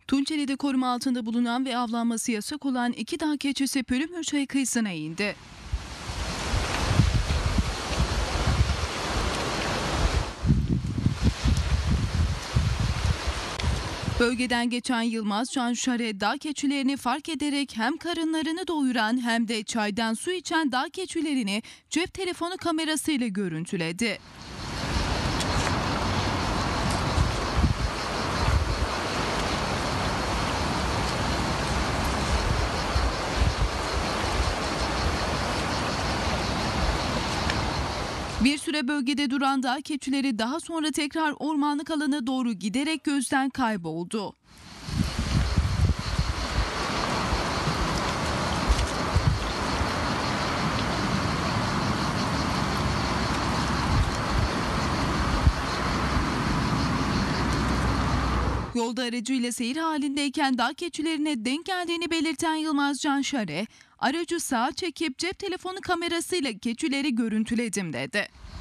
Tunceli'de koruma altında bulunan ve avlanması yasak olan 2 dağ keçisi Pürümürçay kıyısına indi. Bölgeden geçen Yılmaz Canşare dağ keçilerini fark ederek hem karınlarını doyuran hem de çaydan su içen dağ keçilerini cep telefonu kamerasıyla görüntüledi. Bir süre bölgede duran dağ keçileri daha sonra tekrar ormanlık alana doğru giderek gözden kayboldu. Yolda aracıyla seyir halindeyken dağ keçilerine denk geldiğini belirten Yılmaz Canşare, aracı sağa çekip cep telefonu kamerasıyla keçileri görüntüledim dedi.